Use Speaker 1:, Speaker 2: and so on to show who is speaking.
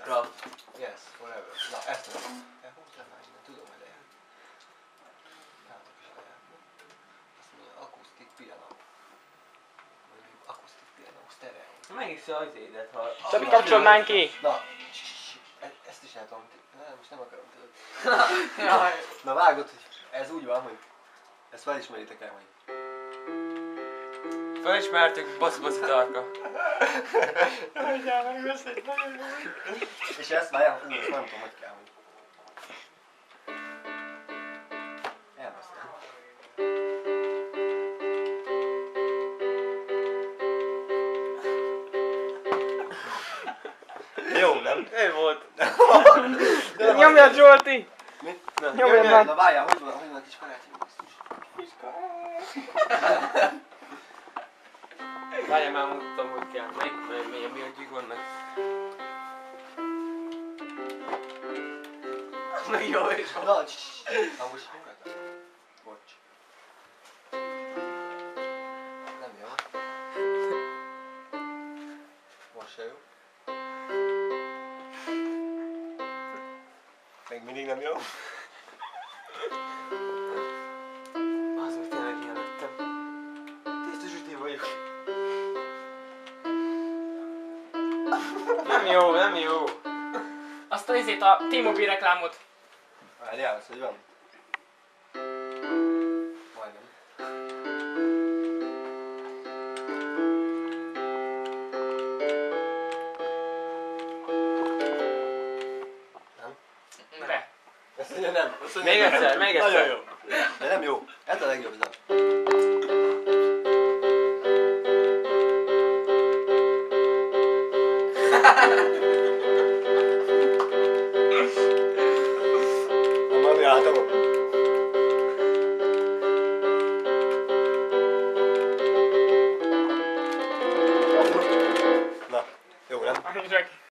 Speaker 1: Craft.
Speaker 2: Yes, whatever. Na, ezt nem. Elhúzd le már innen, tudom, hogy lejön. Látok is lejön. Azt mondja, akusztik piano. Mondjuk akusztik piano, stereo.
Speaker 1: Megissza az édet, ha...
Speaker 3: Szabi, kapcsolod már ki!
Speaker 2: Na, ezt is el tudom. Most nem akarom tudod.
Speaker 1: Jaj.
Speaker 2: Na vágod, hogy ez úgy van, hogy ezt felismeritek el, hogy...
Speaker 1: Felismertük, baszi tarka.
Speaker 2: És ezt várjál, ezt nem tudom, hogy kell, hogy... Elbasztam. Jó, nem?
Speaker 3: Ő volt.
Speaker 2: De
Speaker 3: Nyomjad, Zsolti!
Speaker 2: Mi?
Speaker 3: Nyomjad már!
Speaker 2: Na várjál, hogy van a kis karácsony basszus?
Speaker 1: Várjál már, mutatom, hogy kell. Milyen billentyűk vannak. Na jó, és van.
Speaker 2: Na, na most nyugodtan. Bocs. Nem jó. Most se jó. Még mindig nem jó.
Speaker 1: Az meg tényleg jelöltem. Tisztus üté vagyok.
Speaker 3: Nem jó, nem jó. Azt a izét a T-Mobile reklámot.
Speaker 2: Várjál, az hogy van? Majdnem. Nem?
Speaker 3: De.
Speaker 2: Azt mondja nem. Azt mondja,
Speaker 1: Még
Speaker 2: nem.
Speaker 1: egyszer, még
Speaker 2: Nagyon
Speaker 1: egyszer.
Speaker 2: jó. De nem jó. Ez a legjobb zene. A mami általában. Na, jó nem?
Speaker 3: Zsaki.